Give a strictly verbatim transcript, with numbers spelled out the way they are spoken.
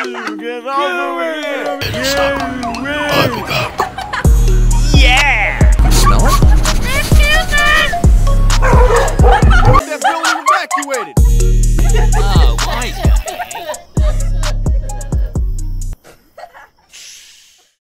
Get over here! I'll be back. Yeah! Smell it? That building evacuated!